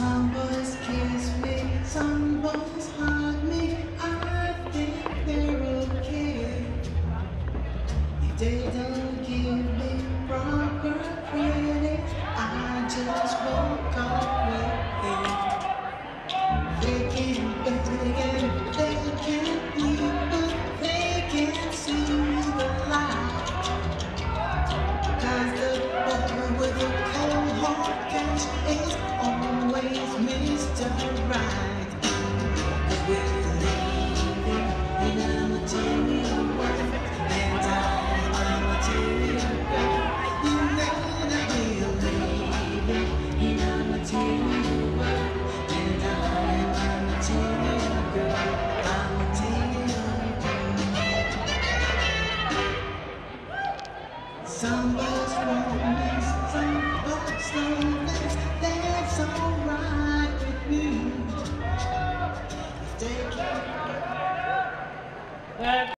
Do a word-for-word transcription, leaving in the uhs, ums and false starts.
Some boys kiss me, some boys hug me. I think they're okay. If they don't give me proper credit, I just walk away. They can beg and they can plead, but they can't see the light. 'Cause the boy with a cold hard cash is always Mister Right. 'Cause we're living in a material world, and I'm a material girl. You know that we're living in a material world, and I'm a material girl. I'm a material girl. Some boys want me, some boys don't me. That's alright with me. If they can't